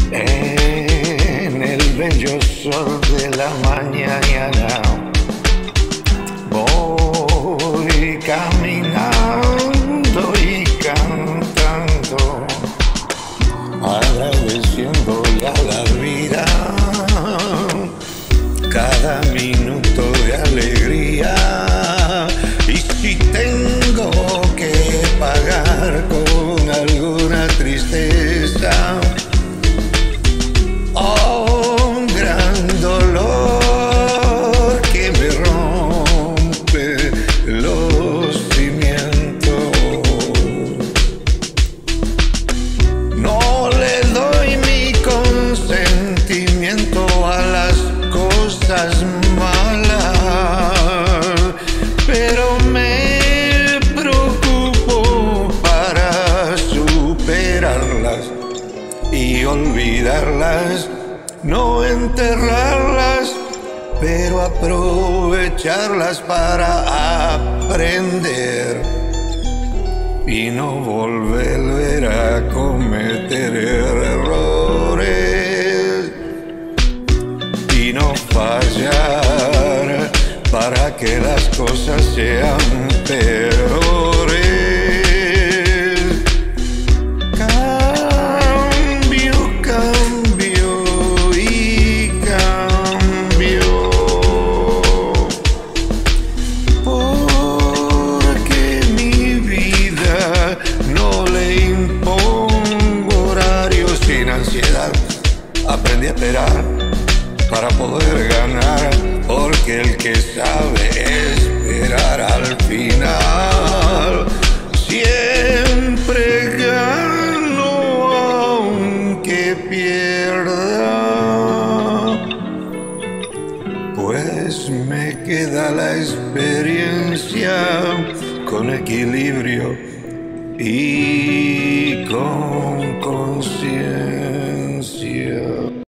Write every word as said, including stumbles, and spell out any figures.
En el bello sol de la mañana voy caminando y cantando, agradeciéndole a la vida cada minuto de alegría. Y si tengo que pagar con alguna tristeza o un gran dolor que me rompe los cimientos, no le doy mi consentimiento a las cosas malas, pero me preocupo para superarlas y olvidarlas, no enterrarlas, pero aprovecharlas para aprender y no volver a cometer errores y no fallar para que las cosas sean peores. Aprendí a esperar para poder ganar, porque el que sabe esperar al final siempre gano aunque pierda. Pues me queda la experiencia con equilibrio y con conciencia.